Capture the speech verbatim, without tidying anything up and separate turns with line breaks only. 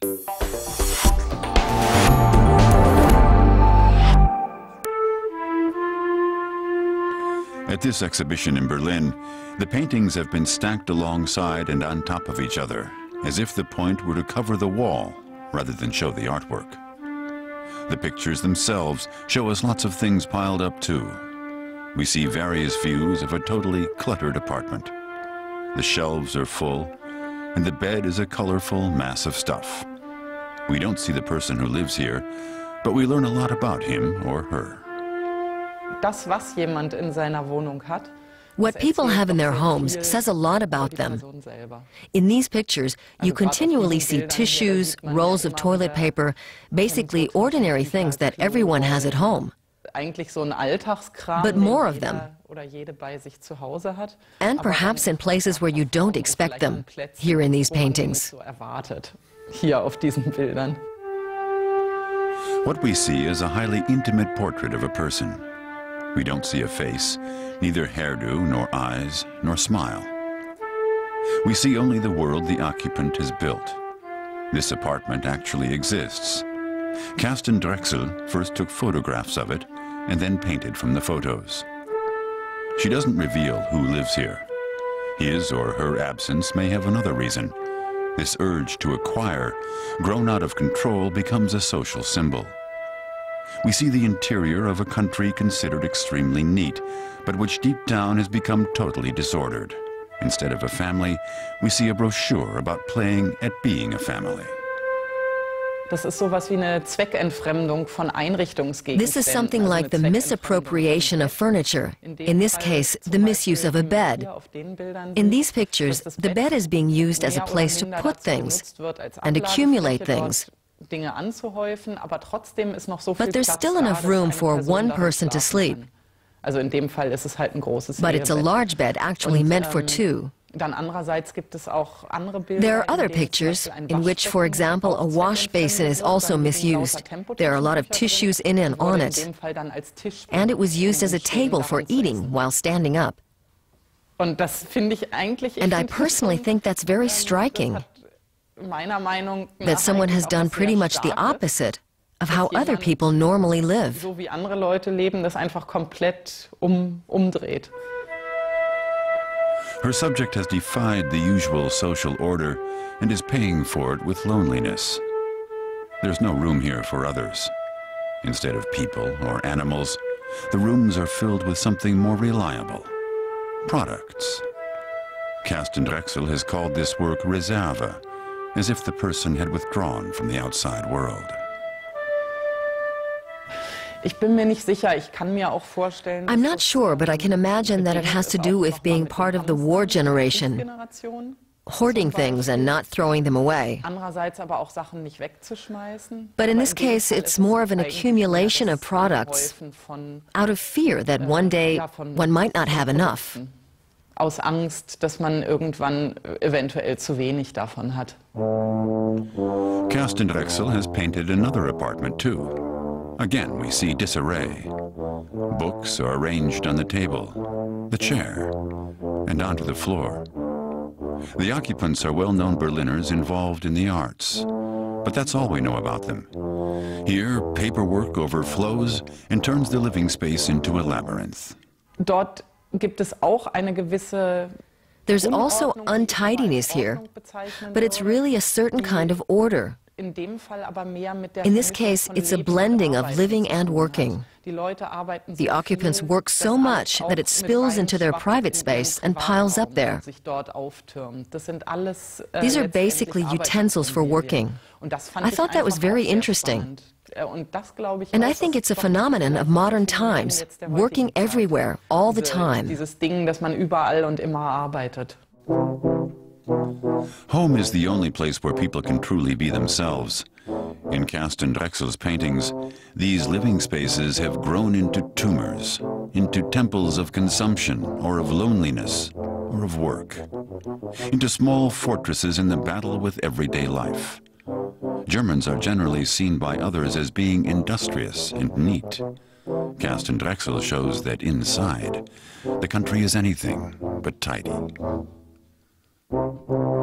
At this exhibition in Berlin, the paintings have been stacked alongside and on top of each other, as if the point were to cover the wall rather than show the artwork. The pictures themselves show us lots of things piled up too. We see various views of a totally cluttered apartment. The shelves are full, and the bed is a colorful mass of stuff. We don't see the person who lives here, but we learn a lot about him or her.
Das, was jemand in seiner Wohnung hat,
what people have in their homes says a lot about them. In these pictures, you continually see tissues, rolls of toilet paper, basically ordinary things that everyone has at home. But more of them. And perhaps in places where you don't expect them, here in these paintings.
What we see is a highly intimate portrait of a person. We don't see a face, neither hairdo, nor eyes, nor smile. We see only the world the occupant has built. This apartment actually exists. Kerstin Drechsel first took photographs of it and then painted from the photos. She doesn't reveal who lives here. His or her absence may have another reason. This urge to acquire, grown out of control, becomes a social symbol. We see the interior of a country considered extremely neat, but which deep down has become totally disordered. Instead of a family, we see a brochure about playing at being a family.
This is something
like the misappropriation of furniture. In this case, the misuse of a bed. In these pictures, the bed is being used as a place to put things and accumulate things. But there's still enough room for one person to sleep. But it's a large bed actually meant for two. There are other pictures in which, for example, a wash basin is also misused. There are a lot of tissues in and on it. And it was used as a table for eating while standing up. And I personally think that's very striking. That someone has done pretty much the opposite of how other people normally live.
Her subject has defied the usual social order and is paying for it with loneliness. There's no room here for others. Instead of people or animals, the rooms are filled with something more reliable: products. Kerstin Drechsel has called this work Reserve, as if the person had withdrawn from the outside world.
I'm not sure, but I can imagine that it has to do with being part of the war generation, hoarding things and not throwing them away. But in this case, it's more of an accumulation of products out of fear that one day one might not have enough.
Aus Angst, dass man irgendwann eventuell zu wenig davon hat.
Kerstin Drechsel has painted another apartment too. Again, we see disarray. Books are arranged on the table, the chair, and onto the floor. The occupants are well-known Berliners involved in the arts, but that's all we know about them. Here, paperwork overflows and turns the living space into a labyrinth.
Dort gibt es auch eine gewisse
There's also untidiness here, but it's really a certain kind of order. In this case, it's a blending of living and working. The occupants work so much that it spills into their private space and piles up there. These are basically utensils for working. I thought that was very interesting. And I think it's a phenomenon of modern times, working everywhere, all the time.
Home is the only place where people can truly be themselves. In Kerstin Drechsel's paintings, these living spaces have grown into tumors, into temples of consumption or of loneliness or of work, into small fortresses in the battle with everyday life. Germans are generally seen by others as being industrious and neat. Kerstin Drechsel shows that inside, the country is anything but tidy.